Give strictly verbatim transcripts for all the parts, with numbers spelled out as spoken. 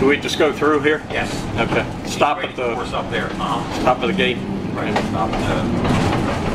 Do we just go through here? Yes. Okay. Stop He's at waiting for us the up there. Uh-huh. stop at the gate. Right. Stop at the.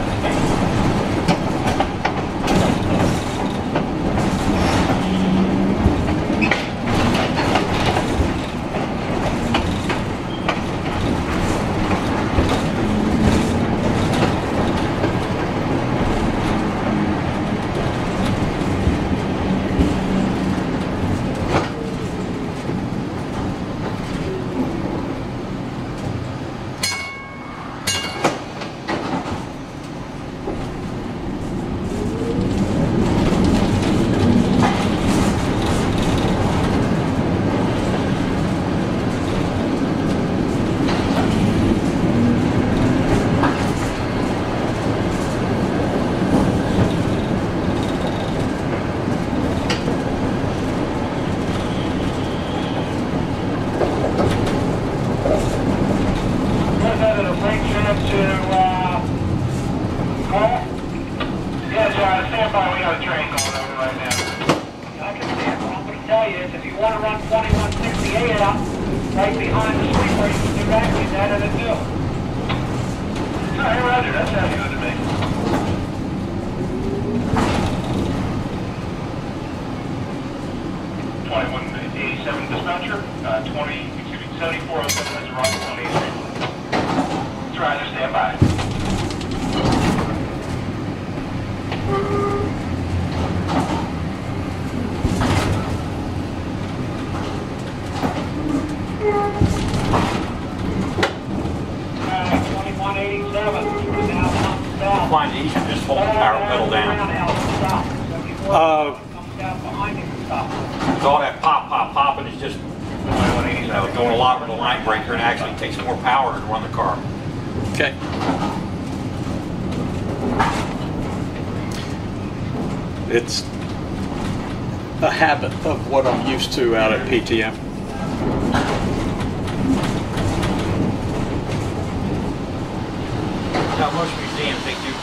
If you want to run twenty-one sixty-eight up, right behind the sweeper, you can do that, get that in the field. Hey, Roger, that sounds good to me. twenty-one eighty-seven dispatcher, uh, twenty, excuse me, seventy-four oh seven, that's Roger, twenty eighty-seven. That's Roger, stand by. I find it easier to just hold the power pedal down. Uh, Because all that pop, pop, popping is just, you know, going a lot with the line breaker, and actually takes more power to run the car. okay. It's a habit of what I'm used to out at P T M. Now, most museums, they do